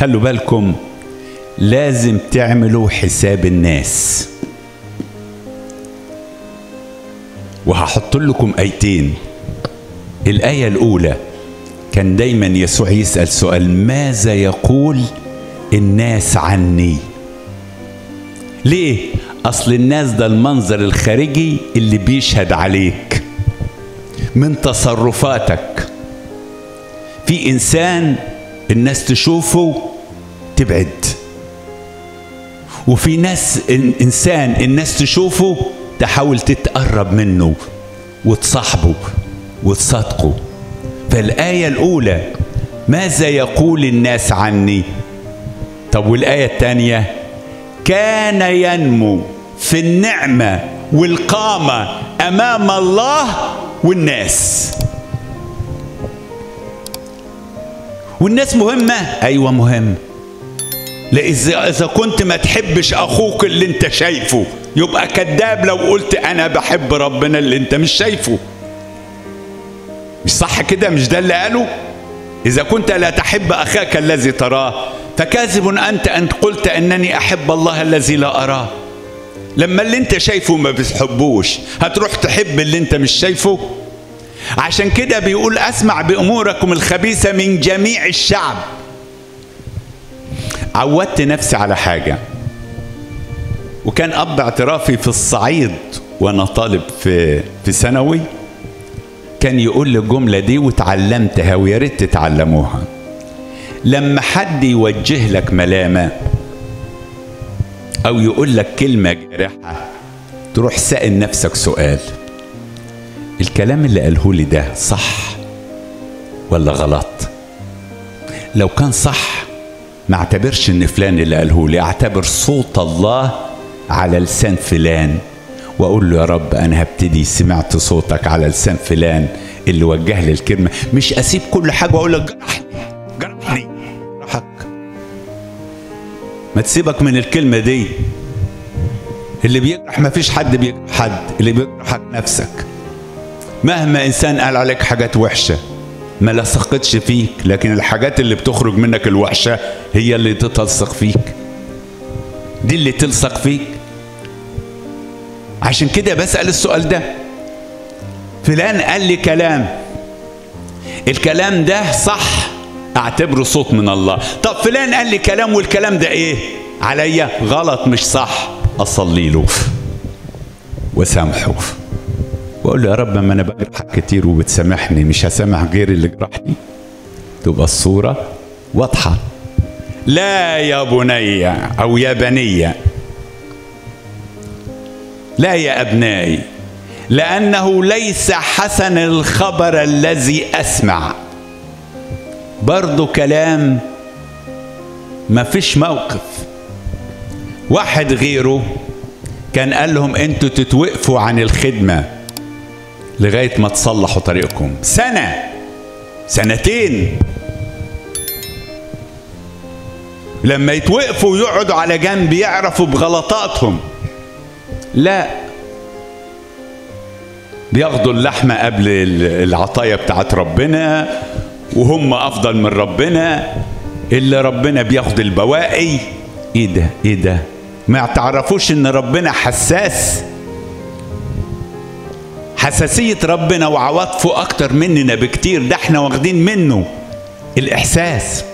خلوا بالكم، لازم تعملوا حساب الناس. وهحط لكم آيتين. الآية الأولى كان دايما يسوع يسأل سؤال: ماذا يقول الناس عني؟ ليه؟ أصل الناس ده المنظر الخارجي اللي بيشهد عليك من تصرفاتك. في إنسان الناس تشوفه تبعد، وفي إنسان الناس تشوفه تحاول تتقرب منه وتصاحبه وتصادقه. فالآية الأولى ماذا يقول الناس عني؟ طب والآية الثانية كان ينمو في النعمة والقامة أمام الله والناس. والناس مهمة؟ أيوة مهم. إذا كنت ما تحبش أخوك اللي أنت شايفه يبقى كذاب لو قلت أنا بحب ربنا اللي أنت مش شايفه. مش صح كده؟ مش ده اللي قاله؟ إذا كنت لا تحب أخاك الذي تراه فكاذب أنت أن قلت أنني أحب الله الذي لا أراه. لما اللي أنت شايفه ما بتحبوش هتروح تحب اللي أنت مش شايفه؟ عشان كده بيقول: أسمع بأموركم الخبيثة من جميع الشعب. عودت نفسي على حاجة، وكان أب اعترافي في الصعيد وأنا طالب في ثانوي كان يقول لي الجملة دي وتعلمتها، ويا ريت تتعلموها. لما حد يوجه لك ملامة أو يقول لك كلمة جارحة تروح سائل نفسك سؤال: الكلام اللي قاله لي ده صح ولا غلط؟ لو كان صح ما اعتبرش ان فلان اللي قاله لي، اعتبر صوت الله على لسان فلان واقول له: يا رب انا هبتدي سمعت صوتك على لسان فلان اللي وجه لي الكلمه. مش اسيب كل حاجه واقول لك جرحني جرحك. ما تسيبك من الكلمه دي. اللي بيجرح ما فيش حد بيجرح حد، اللي بيجرحك نفسك. مهما انسان قال عليك حاجات وحشه ما لصقتش فيك، لكن الحاجات اللي بتخرج منك الوحشه هي اللي تتلصق فيك، دي اللي تلصق فيك. عشان كده بسأل السؤال ده: فلان قال لي كلام، الكلام ده صح اعتبره صوت من الله. طب فلان قال لي كلام والكلام ده ايه عليا؟ غلط مش صح، اصلي له وسامحه واقول له: يا رب ما انا بجرحك كتير وبتسامحني، مش هسامح غير اللي جرحني. تبقى الصورة واضحة. لا يا بني او يا بني، لا يا أبنائي، لأنه ليس حسن الخبر الذي أسمع. برضو كلام ما فيش موقف. واحد غيره كان قال لهم: انتوا تتوقفوا عن الخدمة لغاية ما تصلحوا طريقكم، سنة سنتين. لما يتوقفوا ويقعدوا على جنب يعرفوا بغلطاتهم. لا، بياخدوا اللحمة قبل العطايا بتاعت ربنا، وهم أفضل من ربنا. اللي ربنا بياخد البواقي. ايه ده ايه ده؟ ما تعرفوش ان ربنا حساس؟ حساسية ربنا وعواطفه اكتر مننا بكتير، ده احنا واخدين منه الإحساس.